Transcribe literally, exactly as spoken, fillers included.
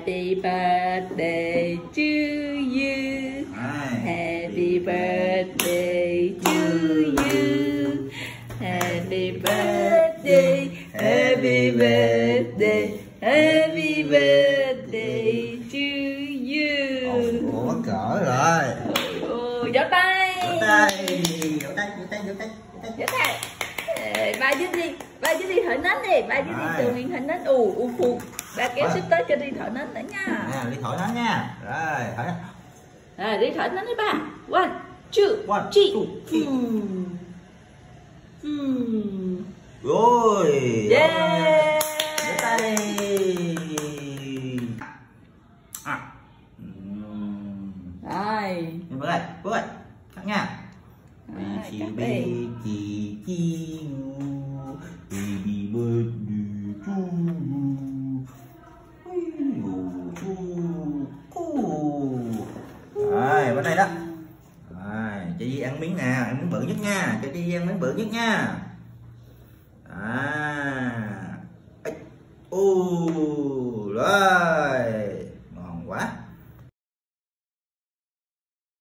Happy birthday to you. Happy birthday to you. Happy birthday, happy birthday, happy birthday to you. Ủa, mắc cỡ rồi. Ôi, vỗ tay. Vỗ tay, vỗ tay, vỗ tay, vỗ tay, vỗ tay. Ba dưới đi, ba dưới đi thở nến đi, ba dưới đi từ Nguyên thở nến. Ù, u phu. Ba kéo xích tới cho đi thở nến nữa nha. À, đi thổi nến nha. Rồi, thổi. Rồi, đi thở nến đi ba. One, two, One, three. two, three. Hmm. Hmm. Rồi. Yeah. Vỗ tay. À. Rồi. Bữa đây, bữa đây. Cắt nha. Chị bé chị chi baby birthday to you. Rồi, bên đây đó. Rồi, cho Di ăn miếng nè, ăn miếng bự nhất nha, cho Di ăn miếng bự nhất nha. À. Ô.